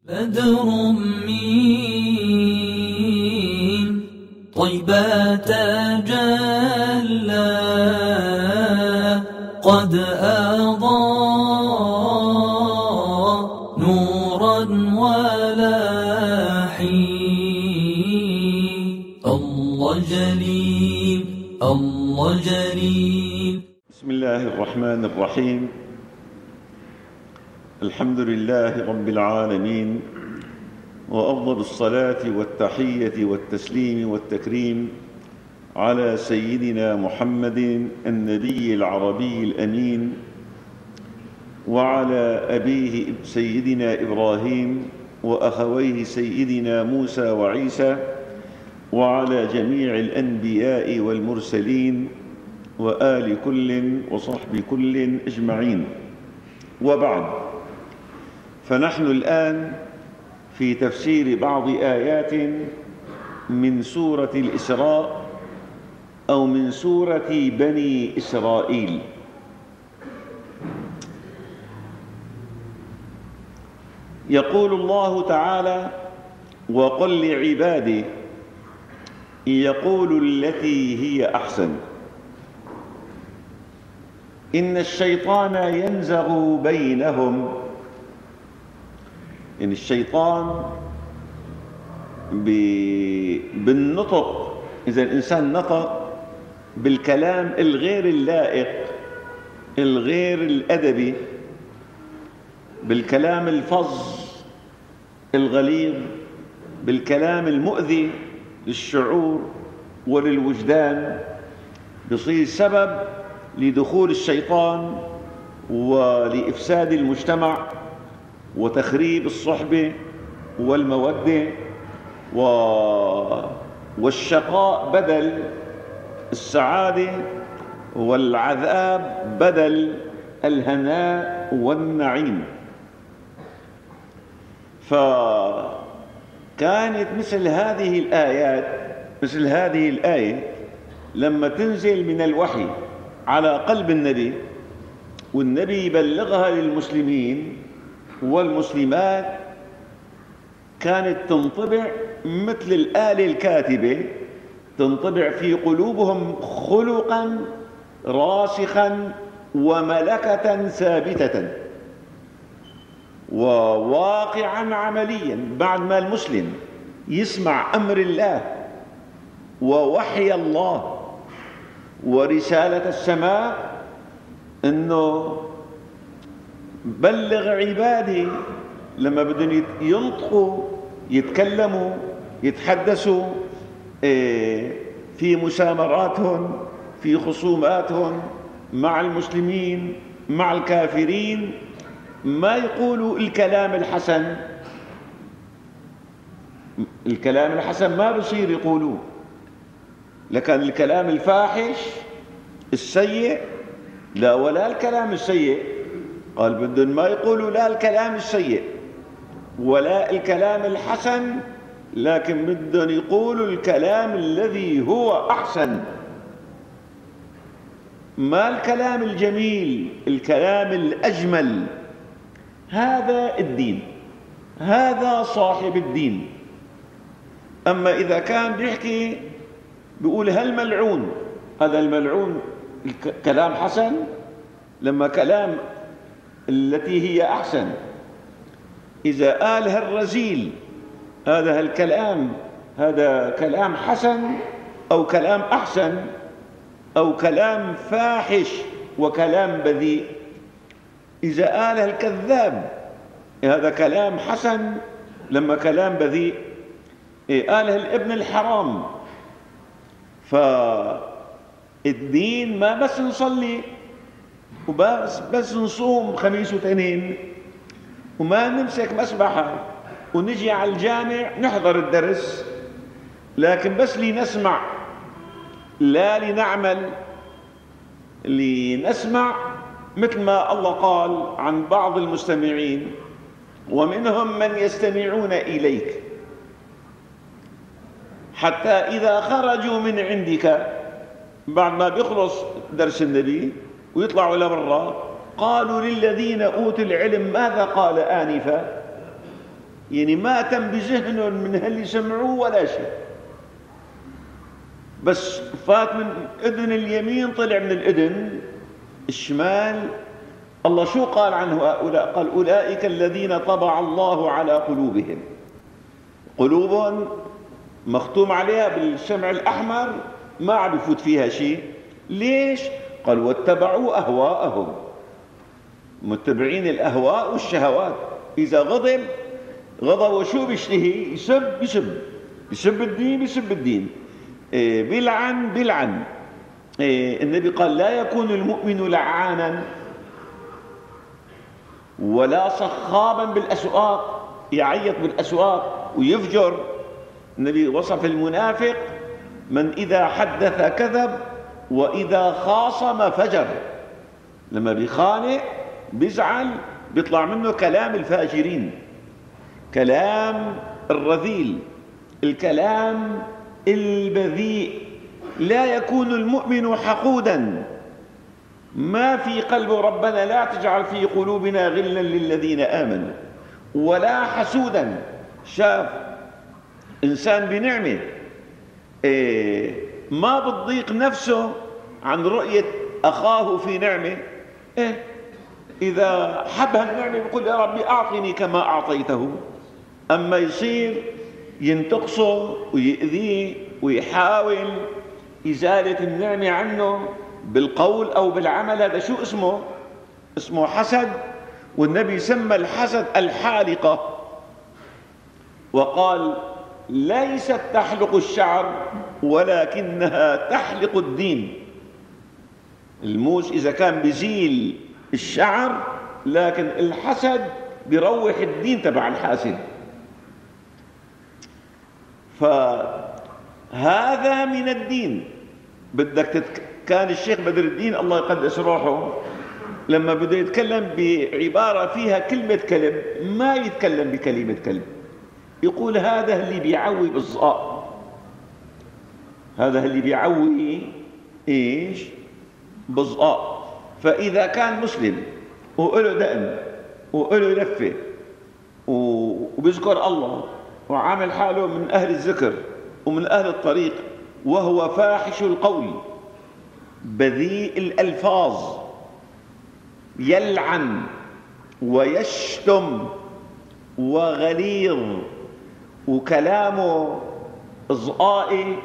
بدر من طيبة تجلى قد أضاء نورا ولاحي الله جليل الله جليل. بسم الله الرحمن الرحيم. الحمد لله رب العالمين، وأفضل الصلاة والتحية والتسليم والتكريم على سيدنا محمد النبي العربي الأمين، وعلى أبيه سيدنا إبراهيم وأخويه سيدنا موسى وعيسى، وعلى جميع الأنبياء والمرسلين وآل كل وصحب كل أجمعين. وبعد، فنحن الآن في تفسير بعض آيات من سورة الإسراء أو من سورة بني إسرائيل. يقول الله تعالى: وقل لعبادي يقولوا التي هي أحسن إن الشيطان ينزغ بينهم. إن الشيطان بالنطق، إذا الإنسان نطق بالكلام الغير اللائق الغير الأدبي، بالكلام الفظ الغليظ، بالكلام المؤذي للشعور وللوجدان، بصير سبب لدخول الشيطان ولإفساد المجتمع وتخريب الصحبة والمودة والشقاء بدل السعادة، والعذاب بدل الهناء والنعيم. فكانت مثل هذه الآيات، مثل هذه الآية لما تنزل من الوحي على قلب النبي، والنبي يبلغها للمسلمين والمسلمات، كانت تنطبع مثل الآلة الكاتبة، تنطبع في قلوبهم خلقا راسخا وملكة ثابتة وواقعا عمليا. بعد ما المسلم يسمع أمر الله ووحي الله ورسالة السماء، إنه بلغ عبادي، لما بدهم ينطقوا يتكلموا يتحدثوا في مسامراتهم، في خصوماتهم مع المسلمين مع الكافرين، ما يقولوا الكلام الحسن. الكلام الحسن ما بصير يقولوه، لكن الكلام الفاحش السيء لا، ولا الكلام السيء. قال بدهم ما يقولوا لا الكلام السيء ولا الكلام الحسن، لكن بدهم يقولوا الكلام الذي هو أحسن، ما الكلام الجميل، الكلام الأجمل. هذا الدين، هذا صاحب الدين. أما إذا كان بيحكي بيقول هالملعون، هذا الملعون كلام حسن، لما كلام التي هي أحسن. إذا قال هالرزيل، هذا هالكلام، هذا كلام حسن أو كلام أحسن أو كلام فاحش وكلام بذيء. إذا قال هالكذاب، هذا كلام حسن لما كلام بذيء. قال هالابن الحرام. فالدين ما بس نصلي وبس نصوم خميس واثنين وما نمسك مسبحة ونجي على الجامع نحضر الدرس، لكن بس لنسمع لا لنعمل. لنسمع مثل ما الله قال عن بعض المستمعين: ومنهم من يستمعون إليك حتى إذا خرجوا من عندك، بعد ما بيخلص درس النبي ويطلعوا لبرا، قالوا للذين أوتوا العلم ماذا قال آنفا. يعني ما تم بذهنهم من هاللي سمعوه ولا شيء، بس فات من اذن اليمين طلع من الاذن الشمال. الله شو قال عنه هؤلاء؟ قال اولئك الذين طبع الله على قلوبهم. قلوبهم مختوم عليها بالشمع الاحمر، ما عم يفوت فيها شيء. ليش؟ قال واتبعوا اهواءهم، متبعين الاهواء والشهوات. اذا غضب وشو بيشتهي؟ يسب الدين، بيلعن. النبي قال لا يكون المؤمن لعانا ولا صخابا بالأسواق، يعيط بالأسواق ويفجر. النبي وصف المنافق من إذا حدث كذب وإذا خاصم فجر. لما بيخانق بيزعل بيطلع منه كلام الفاجرين، كلام الرذيل، الكلام البذيء. لا يكون المؤمن حقودا، ما في قلبه ربنا لا تجعل في قلوبنا غلا للذين آمنوا، ولا حسودا. شاف إنسان بنعمة ما بتضيق نفسه عن رؤية أخاه في نعمة، إذا حب هالنعمة بيقول يا ربي أعطني كما أعطيته. أما يصير ينتقصه ويؤذيه ويحاول إزالة النعمة عنه بالقول أو بالعمل، هذا شو اسمه؟ اسمه حسد. والنبي سمى الحسد الحالقة، وقال ليست تحلق الشعر ولكنها تحلق الدين. الموس إذا كان بيزيل الشعر، لكن الحسد بيروح الدين تبع الحاسد. فهذا من الدين. كان الشيخ بدر الدين الله يقدس روحه لما بده يتكلم بعبارة فيها كلمة كلب ما يتكلم بكلمة كلب، يقول هذا اللي بيعوي بالظاء، هذا اللي بيعوي ايش؟ بالظاء. فإذا كان مسلم وله دقن وله لفة وبيذكر الله وعامل حاله من أهل الذكر ومن أهل الطريق، وهو فاحش القول بذيء الألفاظ، يلعن ويشتم وغليظ وكلامه إصغائي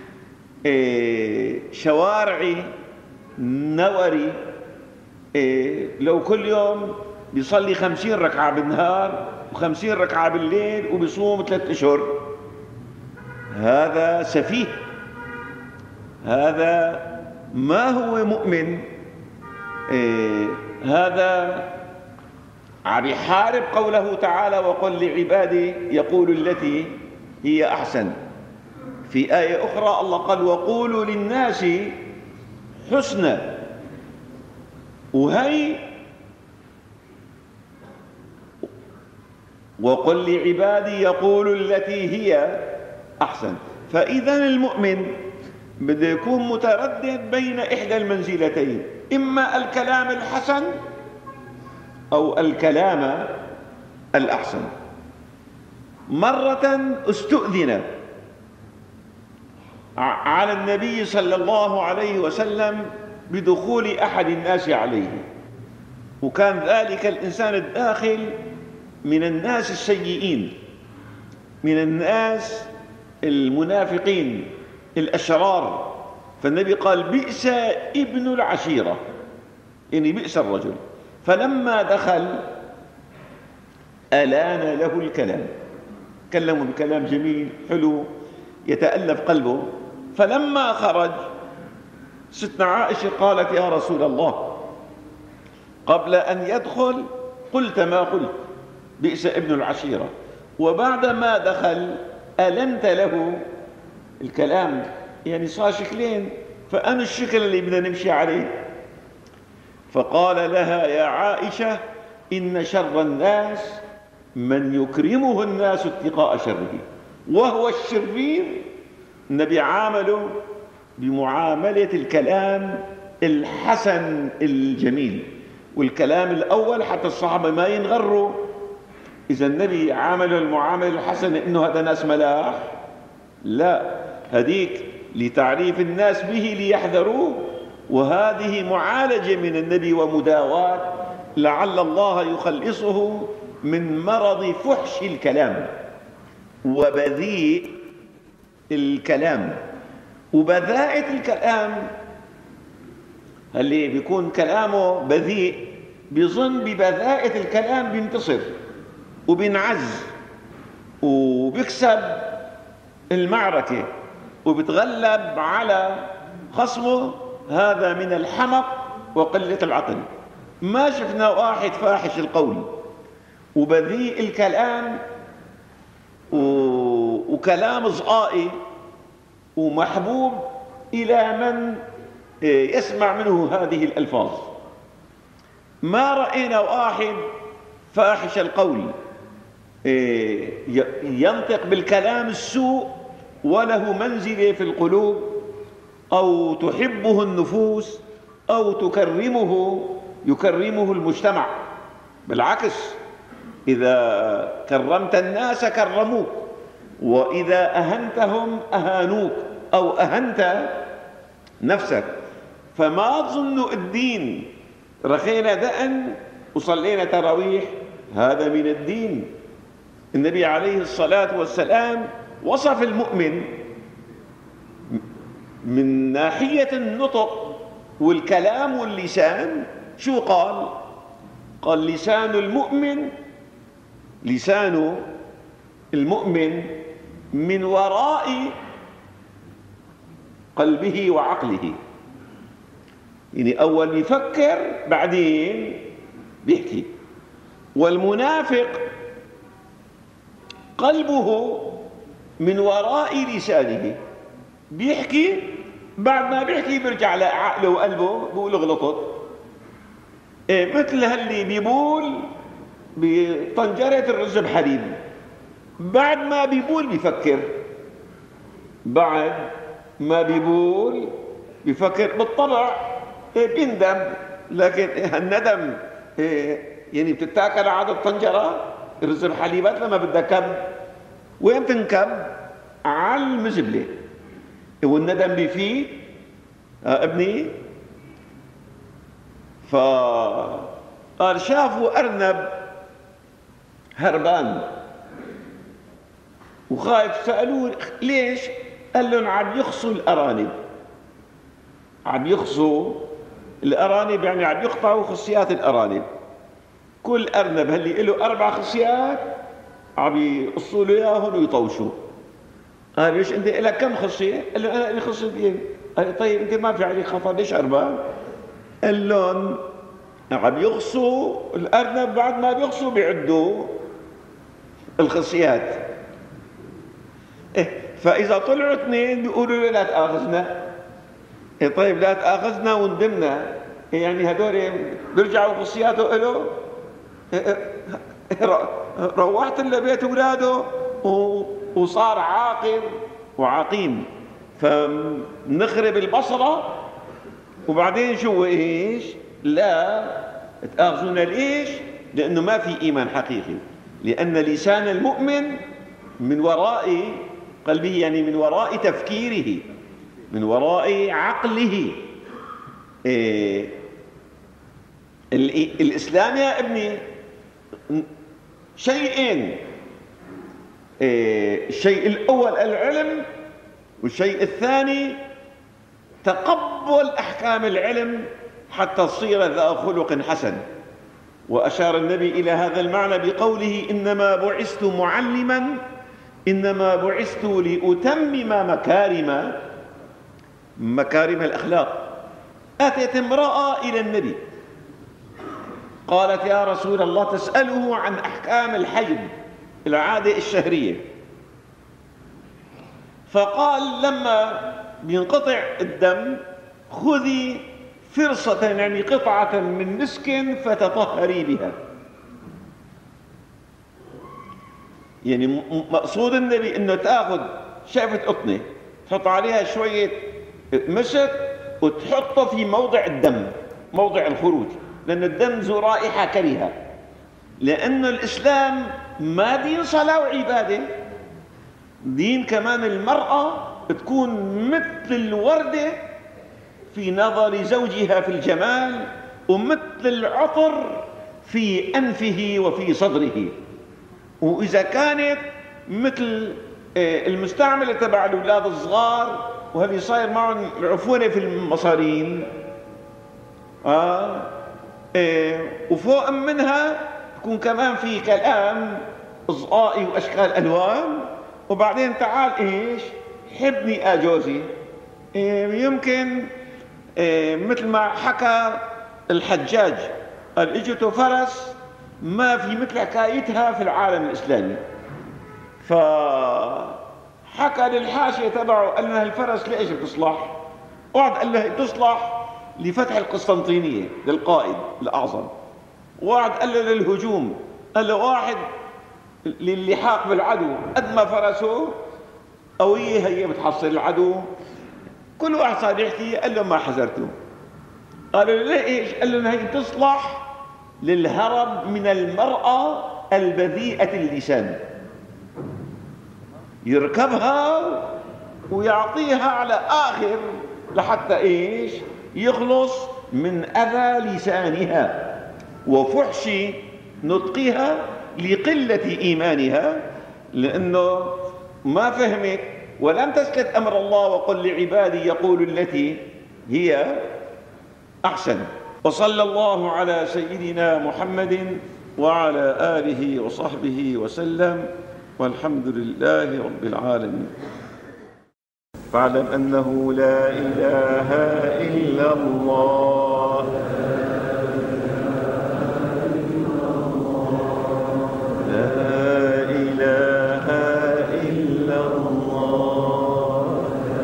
شوارعي نوري، لو كل يوم بيصلي 50 ركعة بالنهار و50 ركعة بالليل وبيصوم 3 أشهر، هذا سفيه، هذا ما هو مؤمن. هذا عم يحارب قوله تعالى وقل لعبادي يقول التي هي أحسن. في آية أخرى الله قال وقولوا للناس حسنا، وهي وقل لعبادي يقول التي هي أحسن. فإذا المؤمن بده يكون متردد بين إحدى المنزلتين، إما الكلام الحسن أو الكلام الأحسن. مرة استؤذن على النبي صلى الله عليه وسلم بدخول أحد الناس عليه، وكان ذلك الإنسان الداخل من الناس السيئين، من الناس المنافقين الأشرار. فالنبي قال بئس ابن العشيرة، يعني بئس الرجل. فلما دخل ألان له الكلام، كلمه بكلام جميل حلو يتألف قلبه. فلما خرج ستنا عائشة قالت يا رسول الله قبل أن يدخل قلت ما قلت بئس ابن العشيرة، وبعد ما دخل ألنت له الكلام، يعني صار شكلين، فأنا الشكل اللي بدنا نمشي عليه. فقال لها يا عائشة إن شر الناس من يكرمه الناس اتقاء شره، وهو الشرير النبي عامله بمعاملة الكلام الحسن الجميل. والكلام الأول حتى الصحابة ما ينغروا إذا النبي عامل المعاملة الحسنة إنه هذا ناس ملاح؟ لا، هذيك لتعريف الناس به ليحذروه، وهذه معالجة من النبي ومداواة لعل الله يخلصه من مرض فحش الكلام وبذيء الكلام. وبذاءة الكلام اللي بيكون كلامه بذيء بيظن ببذاءة الكلام بينتصر وبينعز وبيكسب المعركة وبيتغلب على خصمه. هذا من الحمق وقلة العقل. ما شفنا واحد فاحش القول وبذيء الكلام وكلام صغائي ومحبوب إلى من يسمع منه هذه الألفاظ. ما رأينا واحد فاحش القول ينطق بالكلام السوء وله منزلة في القلوب أو تحبه النفوس أو يكرمه المجتمع. بالعكس، إذا كرمت الناس كرموك، وإذا أهنتهم أهانوك أو أهنت نفسك. فما تظنوا الدين رخينا دقن وصلينا تراويح هذا من الدين. النبي عليه الصلاة والسلام وصف المؤمن من ناحية النطق والكلام واللسان. شو قال؟ قال لسان المؤمن من وراء قلبه وعقله. يعني أول يفكر بعدين بيحكي. والمنافق قلبه من وراء لسانه، بيحكي بعد ما بيحكي بيرجع لعقله وقلبه بيقول غلطت. مثل هاللي بيبول بطنجرة الرز بحليب، بعد ما بيبول بيفكر، بعد ما بيبول بيفكر. بالطبع بيندم، لكن الندم يعني بتتاكل عاد الطنجرة الرز بحليبات لما بدها كب، وين تنكب؟ على المزبلة. والندم بيفيد ابني. فقال شافوا أرنب هربان وخايف، سألوه ليش؟ قال لهم عم يخصوا الأرانب. عم يخصوا الأرانب يعني عم يقطعوا خصيات الأرانب. كل أرنب هلي له 4 خصيات عم يقصوا له إياهم ويطوشوا. قال ليش أنت لك كم خصية؟ قال له أنا لي خصيتين. قال طيب أنت ما في عليك خطر، ليش هربان؟ قال لهم عم يخصوا الأرنب، بعد ما بيخصوا بيعدوا الخصيات. فإذا طلعوا 2 بيقولوا له لا تآخذنا. طيب لا تآخذنا وندمنا، يعني هدول بيرجعوا خصياته له. روحت لبيت اولاده وصار عاقر وعقيم. فنخرب البصرة وبعدين شو ايش؟ لا تآخذونا. ليش؟ لأنه ما في إيمان حقيقي. لأن لسان المؤمن من وراء قلبه، يعني من وراء تفكيره، من وراء عقله. الإسلام يا ابني شيئين. الشيء الأول العلم، والشيء الثاني تقبل أحكام العلم حتى تصير ذا خلق حسن. وأشار النبي إلى هذا المعنى بقوله إنما بعثت معلما، إنما بعثت لأتمم مكارم الأخلاق. أتت امرأة إلى النبي قالت يا رسول الله تسأله عن أحكام الحيض، العادة الشهرية. فقال لما بينقطع الدم خذي فرصة، يعني قطعة من مسك فتطهري بها. يعني مقصود النبي انه تاخذ شقفة قطنة تحط عليها شوية مسك وتحطه في موضع الدم، موضع الخروج، لأن الدم ذو رائحة كريهة. لأنه الإسلام ما دين صلاة وعبادة، دين كمان المرأة تكون مثل الوردة في نظر زوجها في الجمال، ومثل العطر في أنفه وفي صدره. وإذا كانت مثل المستعملة تبع الأولاد الصغار وهذه صاير معهم العفونة في المصارين، وفوق منها تكون كمان في كلام إصغائي وأشكال ألوان، وبعدين تعال إيش حبني جوزي. يمكن مثل ما حكى الحجاج قال اجته فرس ما في مثل حكايتها في العالم الإسلامي، فحكى للحاشية تبعه قال له الفرس ليش بتصلح؟ واحد قال له بتصلح لفتح القسطنطينية للقائد الأعظم، واحد قال له للهجوم، قال له واحد للحاق بالعدو، قد ما فرسه قوية هي بتحصل العدو. كل واحد صار يحكي قال له ما حذرته. قالوا له ليش؟ قال له هي تصلح للهرب من المرأة البذيئة اللسان، يركبها ويعطيها على آخر لحتى إيش يخلص من أذى لسانها وفحش نطقها لقلة إيمانها، لأنه ما فهمت ولم تسلك أمر الله وقل لعبادي يقول التي هي أحسن. وصلى الله على سيدنا محمد وعلى آله وصحبه وسلم، والحمد لله رب العالمين. فاعلم أنه لا إله إلا الله، لا إله إلا الله،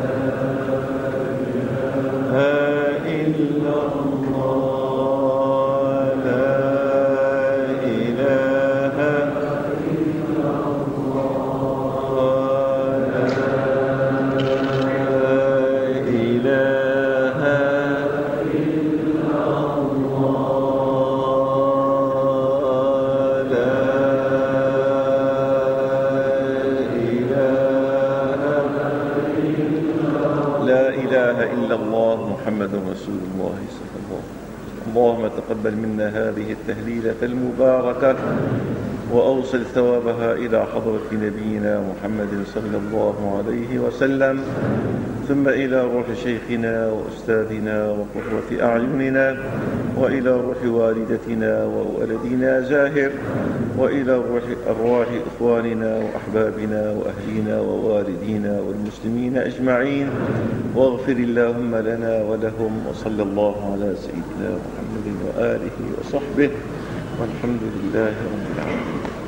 لا إلا الله، لا إله إلا الله، لا إله إلا الله، لا إله إلا الله محمد رسول الله صلى الله عليه وسلم. اللهم تقبل منا هذه التهليلة المباركة وأوصل ثوابها إلى حضرة نبينا محمد صلى الله عليه وسلم، ثم إلى روح شيخنا وأستاذنا وقرة أعيننا، وإلى روح والدتنا وولدنا زاهر، وإلى روح أرواح إخواننا وأحبابنا وأهلنا ووالدينا والمسلمين أجمعين، واغفر اللهم لنا ولهم، وصلى الله على سيدنا محمد وآله وصحبه، والحمد لله رب العالمين.